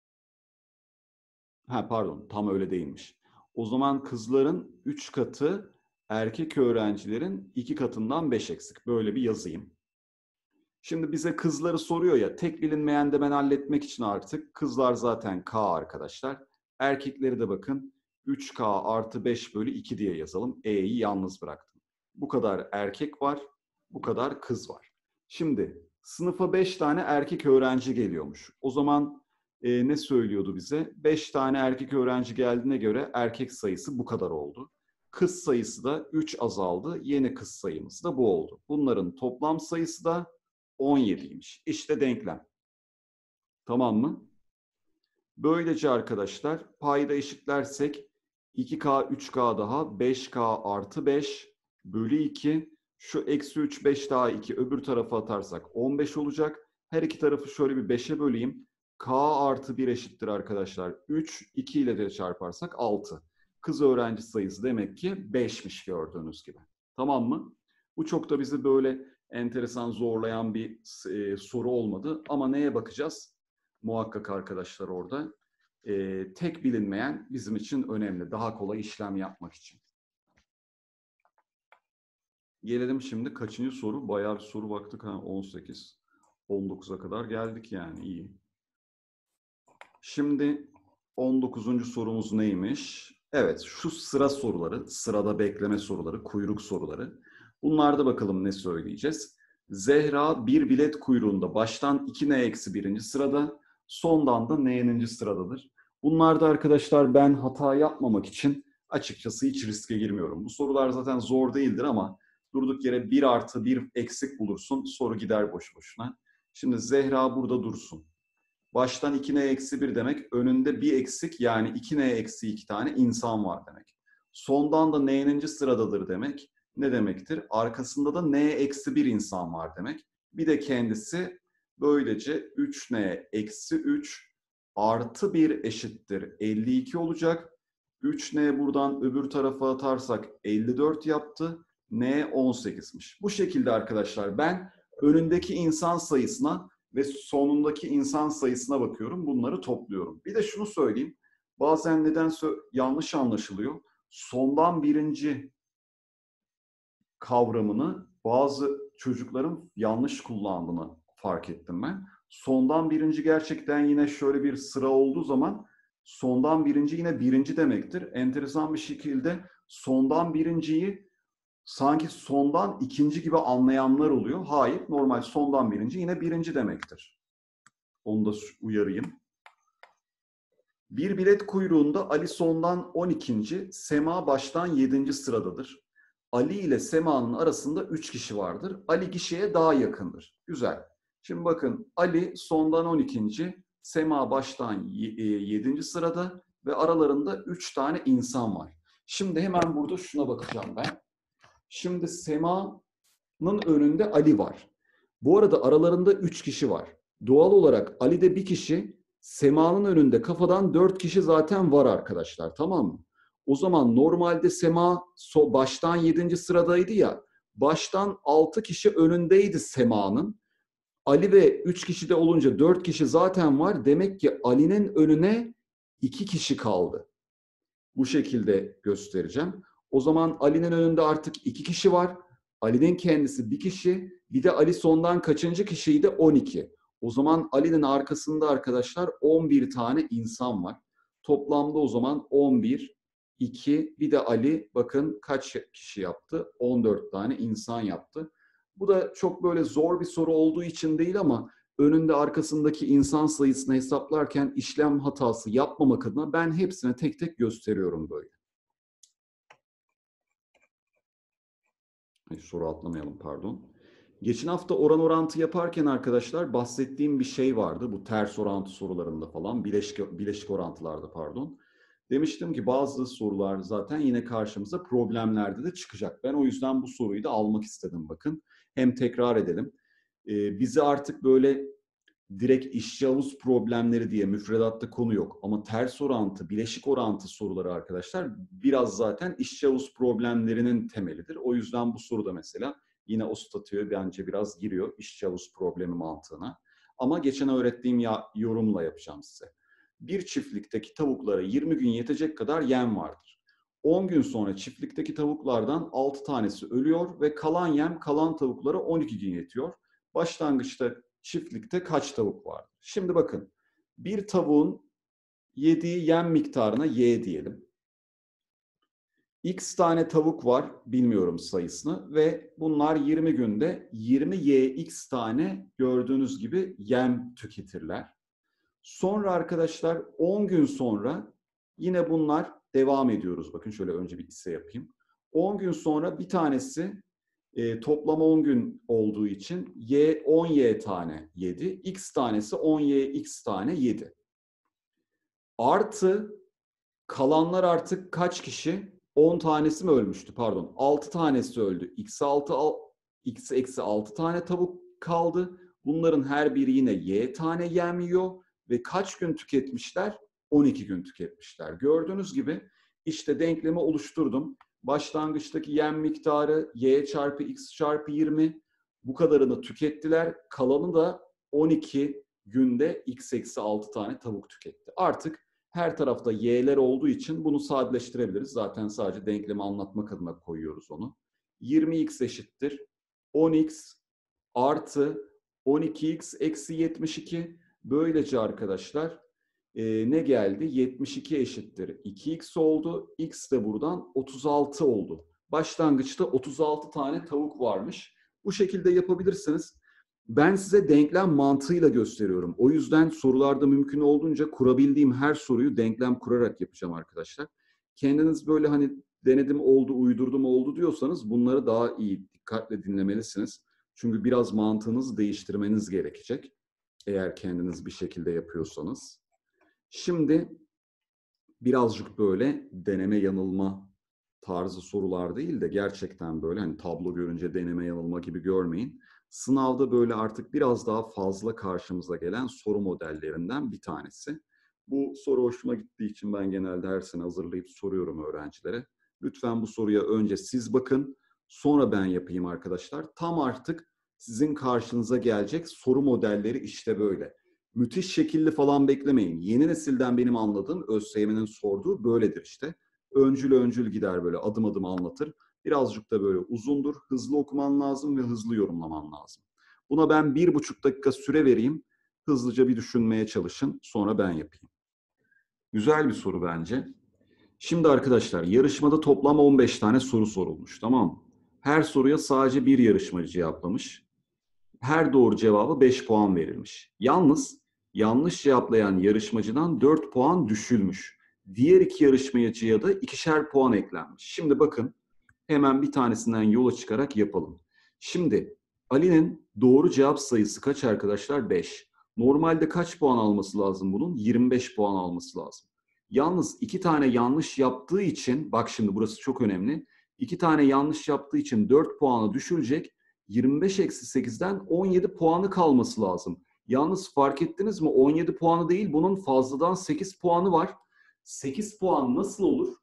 Ha pardon, tam öyle değilmiş. O zaman kızların üç katı, erkek öğrencilerin iki katından beş eksik. Böyle bir yazayım. Şimdi bize kızları soruyor ya, tek bilinmeyen de ben halletmek için artık kızlar zaten K arkadaşlar. Erkekleri de bakın üç K artı beş bölü iki diye yazalım. E'yi yalnız bıraktım. Bu kadar erkek var, bu kadar kız var. Şimdi sınıfa beş tane erkek öğrenci geliyormuş. O zaman e, ne söylüyordu bize? beş tane erkek öğrenci geldiğine göre erkek sayısı bu kadar oldu. Kız sayısı da üç azaldı. Yeni kız sayımız da bu oldu. Bunların toplam sayısı da on yediymiş. İşte denklem. Tamam mı? Böylece arkadaşlar payda eşitlersek iki K üç K daha beş K artı beş bölü iki. Şu eksi üç beş daha iki öbür tarafa atarsak on beş olacak. Her iki tarafı şöyle bir beşe böleyim. K artı bir eşittir arkadaşlar. üç, iki ile de çarparsak altı. Kız öğrenci sayısı demek ki beşmiş gördüğünüz gibi. Tamam mı? Bu çok da bizi böyle enteresan zorlayan bir e, soru olmadı. Ama neye bakacağız? Muhakkak arkadaşlar orada. E, tek bilinmeyen bizim için önemli. Daha kolay işlem yapmak için. Gelelim şimdi kaçıncı soru? Bayağı bir soru baktık. Ha, on sekiz, on dokuza kadar geldik yani. İyi. Şimdi on dokuzuncu sorumuz neymiş? Evet, şu sıra soruları, sırada bekleme soruları, kuyruk soruları. Bunlarda bakalım ne söyleyeceğiz. Zehra bir bilet kuyruğunda baştan iki N eksi birinci sırada, sondan da N'ninci sıradadır. Bunlarda arkadaşlar ben hata yapmamak için açıkçası hiç riske girmiyorum. Bu sorular zaten zor değildir ama durduk yere bir artı bir eksik bulursun, soru gider boş boşuna. Şimdi Zehra burada dursun. Baştan iki N eksi bir demek, önünde bir eksik yani iki N eksi iki tane insan var demek. Sondan da N'ninci sıradadır demek. Ne demektir? Arkasında da N eksi bir insan var demek. Bir de kendisi böylece üç N eksi üç artı bir eşittir elli iki olacak. üç N buradan öbür tarafa atarsak elli dört yaptı. N on sekizmiş. Bu şekilde arkadaşlar ben önündeki insan sayısına ve sonundaki insan sayısına bakıyorum. Bunları topluyorum. Bir de şunu söyleyeyim. Bazen nedense yanlış anlaşılıyor. sondan birinci kavramını bazı çocukların yanlış kullandığını fark ettim ben. Sondan birinci gerçekten yine şöyle bir sıra olduğu zaman sondan birinci yine birinci demektir. Enteresan bir şekilde sondan birinciyi sanki sondan ikinci gibi anlayanlar oluyor. Hayır, normal sondan birinci yine birinci demektir. Onu da uyarayım. Bir bilet kuyruğunda Ali sondan on ikinci, Sema baştan yedinci sıradadır. Ali ile Sema'nın arasında üç kişi vardır. Ali gişeye daha yakındır. Güzel. Şimdi bakın Ali sondan on ikinci, Sema baştan yedinci sırada ve aralarında üç tane insan var. Şimdi hemen burada şuna bakacağım ben. Şimdi Sema'nın önünde Ali var. Bu arada aralarında üç kişi var. Doğal olarak Ali'de bir kişi, Sema'nın önünde kafadan dört kişi zaten var arkadaşlar, tamam mı? O zaman normalde Sema so, baştan yedinci sıradaydı ya, baştan altı kişi önündeydi Sema'nın. Ali ve üç kişi de olunca dört kişi zaten var. Demek ki Ali'nin önüne iki kişi kaldı. Bu şekilde göstereceğim. O zaman Ali'nin önünde artık iki kişi var. Ali'nin kendisi bir kişi. Bir de Ali sondan kaçıncı kişiydi? on iki. O zaman Ali'nin arkasında arkadaşlar on bir tane insan var. Toplamda o zaman on bir, iki, bir de Ali bakın kaç kişi yaptı? on dört tane insan yaptı. Bu da çok böyle zor bir soru olduğu için değil ama önünde arkasındaki insan sayısını hesaplarken işlem hatası yapmamak adına ben hepsine tek tek gösteriyorum böyle. Hayır, soru atlamayalım pardon. Geçen hafta oran orantı yaparken arkadaşlar bahsettiğim bir şey vardı. Bu ters orantı sorularında falan, bileşik, bileşik orantılarda pardon. Demiştim ki bazı sorular zaten yine karşımıza problemlerde de çıkacak. Ben o yüzden bu soruyu da almak istedim bakın. Hem tekrar edelim. Ee, bizi artık böyle direkt işçi havuz problemleri diye müfredatta konu yok. Ama ters orantı, bileşik orantı soruları arkadaşlar biraz zaten işçi havuz problemlerinin temelidir. O yüzden bu soruda mesela yine o statüye bence biraz giriyor işçi havuz problemi mantığına. Ama geçen öğrettiğim ya, yorumla yapacağım size. Bir çiftlikteki tavuklara yirmi gün yetecek kadar yem vardır. on gün sonra çiftlikteki tavuklardan altı tanesi ölüyor ve kalan yem kalan tavuklara on iki gün yetiyor. Başlangıçta çiftlikte kaç tavuk var? Şimdi bakın, bir tavuğun yediği yem miktarına Y diyelim. X tane tavuk var, bilmiyorum sayısını ve bunlar yirmi günde yirmi Y X tane gördüğünüz gibi yem tüketirler. Sonra arkadaşlar on gün sonra yine bunlar devam ediyoruz. Bakın şöyle önce bir ise yapayım. on gün sonra bir tanesi E, toplam on gün olduğu için y on y tane yedi. X tanesi on y x tane yedi. Artı kalanlar artık kaç kişi? on tanesi mi ölmüştü? Pardon. altı tanesi öldü. X altı x eksi altı tane tavuk kaldı. Bunların her biri yine y tane yem yiyor ve kaç gün tüketmişler? on iki gün tüketmişler. Gördüğünüz gibi işte denklemi oluşturdum. Başlangıçtaki yem miktarı y çarpı x çarpı yirmi. Bu kadarını tükettiler. Kalanı da on iki günde x eksi altı tane tavuk tüketti. Artık her tarafta y'ler olduğu için bunu sadeleştirebiliriz. Zaten sadece denklemi anlatmak adına koyuyoruz onu. yirmi x eşittir on x artı on iki x eksi yetmiş iki. Böylece arkadaşlar e, ne geldi? yetmiş iki eşittir iki x oldu. X de buradan otuz altı oldu. Başlangıçta otuz altı tane tavuk varmış. Bu şekilde yapabilirsiniz. Ben size denklem mantığıyla gösteriyorum. O yüzden sorularda mümkün olduğunca kurabildiğim her soruyu denklem kurarak yapacağım arkadaşlar. Kendiniz böyle hani denedim oldu, uydurdum oldu diyorsanız bunları daha iyi, dikkatle dinlemelisiniz. Çünkü biraz mantığınızı değiştirmeniz gerekecek. Eğer kendiniz bir şekilde yapıyorsanız. Şimdi birazcık böyle deneme yanılma tarzı sorular değil de gerçekten böyle hani tablo görünce deneme yanılma gibi görmeyin. Sınavda böyle artık biraz daha fazla karşımıza gelen soru modellerinden bir tanesi. Bu soru hoşuma gittiği için ben genelde her sene hazırlayıp soruyorum öğrencilere. Lütfen bu soruya önce siz bakın, sonra ben yapayım arkadaşlar. Tam artık sizin karşınıza gelecek soru modelleri işte böyle. Müthiş şekilli falan beklemeyin. Yeni nesilden benim anladığım ÖSYM'nin sorduğu böyledir işte. Öncül öncül gider, böyle adım adım anlatır. Birazcık da böyle uzundur. Hızlı okuman lazım ve hızlı yorumlaman lazım. Buna ben bir buçuk dakika süre vereyim. Hızlıca bir düşünmeye çalışın. Sonra ben yapayım. Güzel bir soru bence. Şimdi arkadaşlar, yarışmada toplam on beş tane soru sorulmuş, tamam mı? Her soruya sadece bir yarışmacı cevaplamış. Her doğru cevabı beş puan verilmiş. Yalnız yanlış cevaplayan yarışmacıdan dört puan düşülmüş. Diğer iki yarışmacıya da ikişer puan eklenmiş. Şimdi bakın, hemen bir tanesinden yola çıkarak yapalım. Şimdi Ali'nin doğru cevap sayısı kaç arkadaşlar? beş. Normalde kaç puan alması lazım bunun? yirmi beş puan alması lazım. Yalnız iki tane yanlış yaptığı için, bak şimdi burası çok önemli. İki tane yanlış yaptığı için dört puanı düşürecek. yirmi beş eksi sekizden on yedi puanı kalması lazım. Yalnız fark ettiniz mi? on yedi puanı değil, bunun fazladan sekiz puanı var. sekiz puan nasıl olur?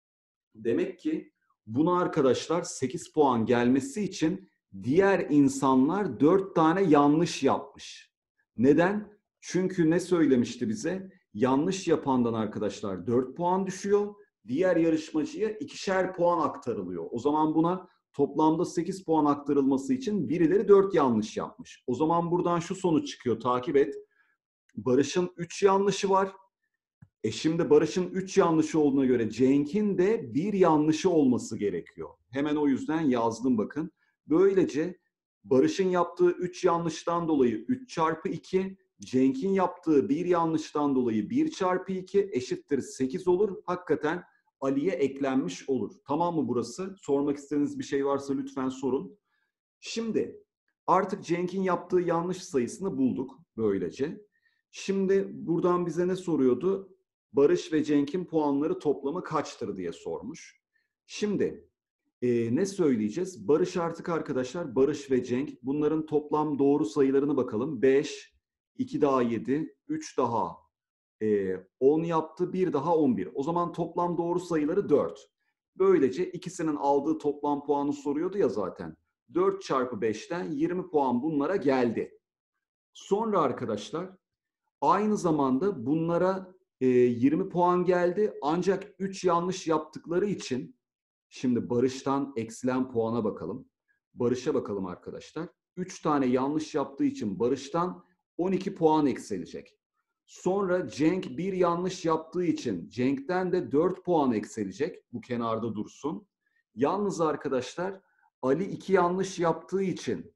Demek ki buna arkadaşlar sekiz puan gelmesi için diğer insanlar dört tane yanlış yapmış. Neden? Çünkü ne söylemişti bize? Yanlış yapandan arkadaşlar dört puan düşüyor. Diğer yarışmacıya ikişer puan aktarılıyor. O zaman buna toplamda sekiz puan aktarılması için birileri dört yanlış yapmış. O zaman buradan şu sonuç çıkıyor, takip et. Barış'ın üç yanlışı var. E şimdi Barış'ın üç yanlışı olduğuna göre Cenk'in de bir yanlışı olması gerekiyor. Hemen o yüzden yazdım bakın. Böylece Barış'ın yaptığı üç yanlıştan dolayı üç çarpı iki, Cenk'in yaptığı bir yanlıştan dolayı bir çarpı iki eşittir sekiz olur. Hakikaten Ali'ye eklenmiş olur. Tamam mı burası? Sormak istediğiniz bir şey varsa lütfen sorun. Şimdi artık Cenk'in yaptığı yanlış sayısını bulduk böylece. Şimdi buradan bize ne soruyordu? Barış ve Cenk'in puanları toplamı kaçtır diye sormuş. Şimdi e, ne söyleyeceğiz? Barış artık arkadaşlar, Barış ve Cenk, bunların toplam doğru sayılarını bakalım. beş, iki daha yedi, üç daha e, on yaptı, bir daha on bir. O zaman toplam doğru sayıları dört. Böylece ikisinin aldığı toplam puanı soruyordu ya zaten. dört çarpı beşten yirmi puan bunlara geldi. Sonra arkadaşlar aynı zamanda bunlara e, yirmi puan geldi, ancak üç yanlış yaptıkları için şimdi Barış'tan eksilen puana bakalım. Barış'a bakalım arkadaşlar. üç tane yanlış yaptığı için Barış'tan on iki puan eksilecek. Sonra Cenk bir yanlış yaptığı için Cenk'ten de dört puan eksilecek. Bu kenarda dursun. Yalnız arkadaşlar Ali iki yanlış yaptığı için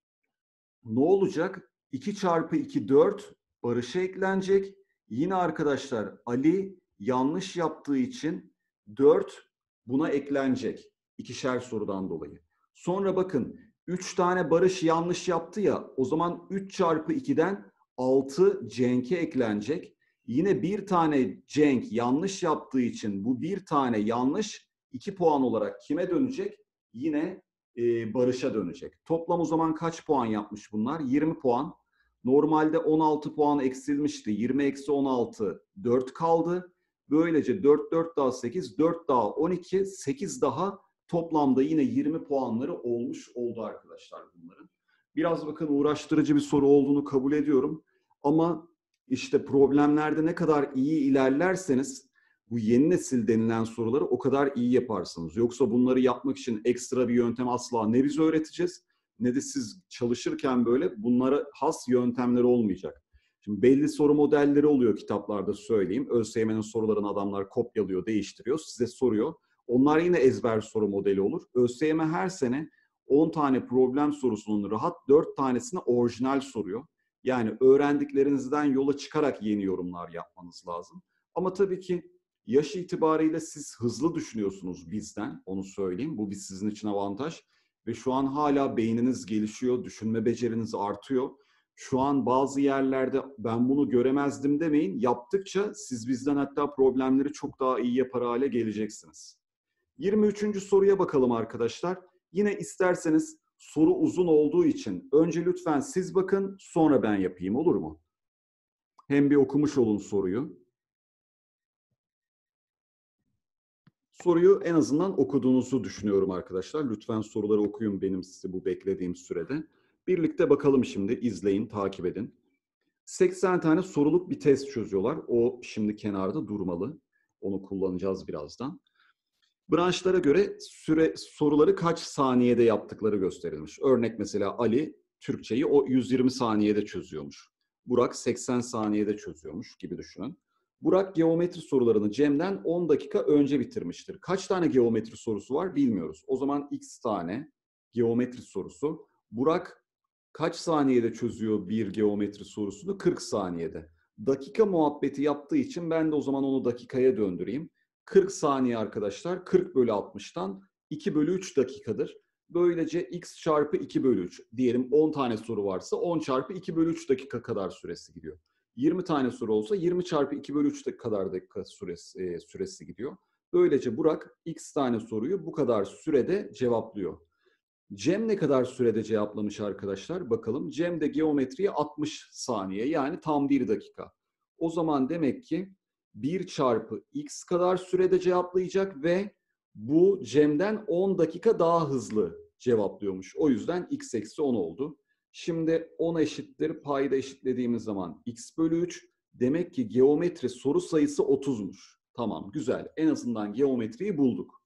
ne olacak? iki çarpı iki dört, Barış'a eklenecek. Yine arkadaşlar Ali yanlış yaptığı için dört buna eklenecek. İkişer sorudan dolayı. Sonra bakın üç tane Barış yanlış yaptı ya, o zaman üç çarpı ikiden altı Cenk'e eklenecek. Yine bir tane Cenk yanlış yaptığı için bu bir tane yanlış iki puan olarak kime dönecek? Yine e, Barış'a dönecek. Toplam o zaman kaç puan yapmış bunlar? yirmi puan. Normalde on altı puan eksilmişti. yirmi eksi on altı dört kaldı. Böylece dört, dört daha sekiz, dört daha on iki, sekiz daha toplamda yine yirmi puanları olmuş oldu arkadaşlar bunların. Biraz bakın uğraştırıcı bir soru olduğunu kabul ediyorum. Ama işte problemlerde ne kadar iyi ilerlerseniz bu yeni nesil denilen soruları o kadar iyi yaparsınız. Yoksa bunları yapmak için ekstra bir yöntem asla ne biz öğreteceğiz ne de siz çalışırken böyle bunlara has yöntemleri olmayacak. Şimdi belli soru modelleri oluyor kitaplarda, söyleyeyim. ÖSYM'nin sorularını adamlar kopyalıyor, değiştiriyor, size soruyor. Onlar yine ezber soru modeli olur. ÖSYM her sene on tane problem sorusunun rahat dört tanesini orijinal soruyor. Yani öğrendiklerinizden yola çıkarak yeni yorumlar yapmanız lazım. Ama tabii ki yaş itibariyle siz hızlı düşünüyorsunuz bizden, onu söyleyeyim. Bu bir sizin için avantaj. Ve şu an hala beyniniz gelişiyor, düşünme beceriniz artıyor. Şu an bazı yerlerde ben bunu göremezdim demeyin. Yaptıkça siz bizden hatta problemleri çok daha iyi yapar hale geleceksiniz. yirmi üçüncü soruya bakalım arkadaşlar. Yine isterseniz soru uzun olduğu için önce lütfen siz bakın, sonra ben yapayım, olur mu? Hem bir okumuş olun soruyu. Soruyu en azından okuduğunuzu düşünüyorum arkadaşlar. Lütfen soruları okuyun benim sizi bu beklediğim sürede. Birlikte bakalım şimdi, izleyin, takip edin. seksen tane soruluk bir test çözüyorlar. O şimdi kenarda durmalı. Onu kullanacağız birazdan. Branşlara göre süre soruları kaç saniyede yaptıkları gösterilmiş. Örnek mesela Ali Türkçeyi o yüz yirmi saniyede çözüyormuş. Burak seksen saniyede çözüyormuş gibi düşünün. Burak geometri sorularını Cem'den on dakika önce bitirmiştir. Kaç tane geometri sorusu var bilmiyoruz. O zaman X tane geometri sorusu. Burak kaç saniyede çözüyor bir geometri sorusunu? kırk saniyede. Dakika muhabbeti yaptığı için ben de o zaman onu dakikaya döndüreyim. kırk saniye arkadaşlar kırk bölü altmıştan iki bölü üç dakikadır. Böylece x çarpı iki bölü üç diyelim on tane soru varsa on çarpı iki bölü üç dakika kadar süresi gidiyor. yirmi tane soru olsa yirmi çarpı iki bölü üç kadar dakika süresi, e, süresi gidiyor. Böylece Burak x tane soruyu bu kadar sürede cevaplıyor. Cem ne kadar sürede cevaplamış arkadaşlar? Bakalım. Cem de geometriyi altmış saniye yani tam bir dakika. O zaman demek ki bir çarpı x kadar sürede cevaplayacak ve bu Cem'den on dakika daha hızlı cevaplıyormuş. O yüzden x eksi on oldu. Şimdi on eşittir payda eşitlediğimiz zaman x bölü üç. Demek ki geometri soru sayısı otuzmuş. Tamam güzel. En azından geometriyi bulduk.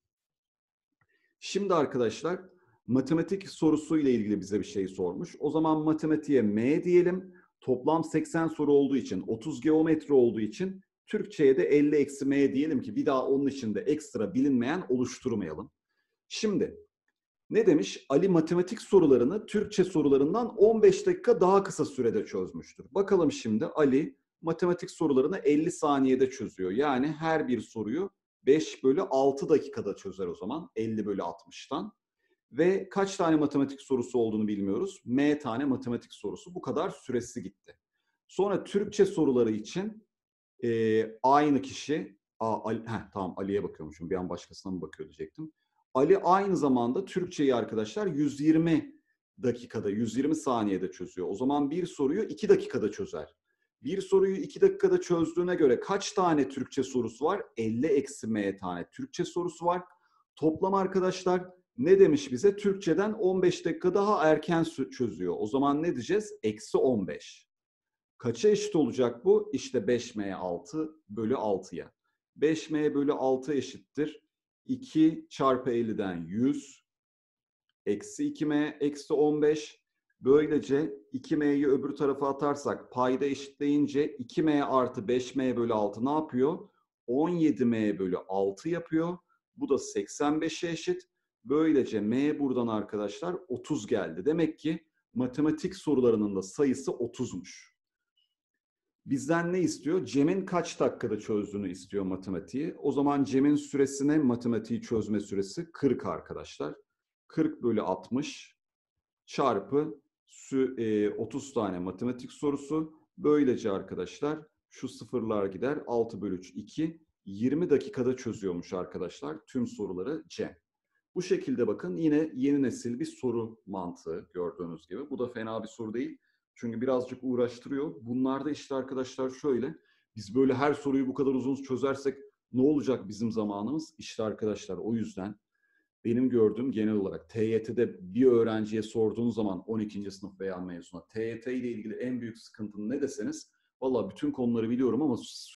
Şimdi arkadaşlar matematik sorusu ile ilgili bize bir şey sormuş. O zaman matematiğe M diyelim. Toplam seksen soru olduğu için, otuz geometri olduğu için Türkçe'ye de elli eksi M diyelim ki bir daha onun içinde ekstra bilinmeyen oluşturmayalım. Şimdi ne demiş? Ali matematik sorularını Türkçe sorularından on beş dakika daha kısa sürede çözmüştür. Bakalım şimdi Ali matematik sorularını elli saniyede çözüyor. Yani her bir soruyu beş bölü altı dakikada çözer o zaman. elli bölü altmıştan. Ve kaç tane matematik sorusu olduğunu bilmiyoruz. M tane matematik sorusu. Bu kadar süresi gitti. Sonra Türkçe soruları için e, aynı kişi... Aa, Ali, heh, tamam Ali'ye bakıyormuşum. Bir an başkasına mı bakıyor diyecektim. Ali aynı zamanda Türkçeyi arkadaşlar yüz yirmi dakikada, yüz yirmi saniyede çözüyor. O zaman bir soruyu iki dakikada çözer. Bir soruyu iki dakikada çözdüğüne göre kaç tane Türkçe sorusu var? elli eksi M tane Türkçe sorusu var. Toplam arkadaşlar ne demiş bize? Türkçeden on beş dakika daha erken çözüyor. O zaman ne diyeceğiz? Eksi on beş. Kaça eşit olacak bu? İşte beş M altı bölü altıya. beş M bölü altı eşittir. iki çarpı elliden yüz. Eksi iki M eksi on beş. Böylece iki M'yi öbür tarafa atarsak payda eşitleyince iki M artı beş M bölü altı ne yapıyor? on yedi M bölü altı yapıyor. Bu da seksen beşe eşit. Böylece M buradan arkadaşlar otuz geldi. Demek ki matematik sorularının da sayısı otuzmuş. Bizden ne istiyor? Cem'in kaç dakikada çözdüğünü istiyor matematiği. O zaman Cem'in süresine matematiği çözme süresi kırk arkadaşlar. kırk bölü altmış çarpı otuz tane matematik sorusu. Böylece arkadaşlar şu sıfırlar gider. altı bölü üç iki. yirmi dakikada çözüyormuş arkadaşlar tüm soruları Cem. Bu şekilde bakın yine yeni nesil bir soru mantığı gördüğünüz gibi. Bu da fena bir soru değil. Çünkü birazcık uğraştırıyor. Bunlarda işte arkadaşlar şöyle. Biz böyle her soruyu bu kadar uzun çözersek ne olacak bizim zamanımız? İşte arkadaşlar o yüzden benim gördüğüm genel olarak T Y T'de bir öğrenciye sorduğun zaman on ikinci sınıf veya mezuna T Y T ile ilgili en büyük sıkıntın ne deseniz valla bütün konuları biliyorum ama